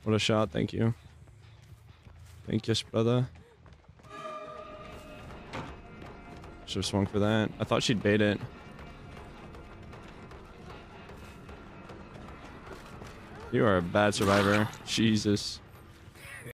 What a shot. Thank you. Thank you, brother. Should have swung for that. I thought she'd bait it. You are a bad survivor. Jesus.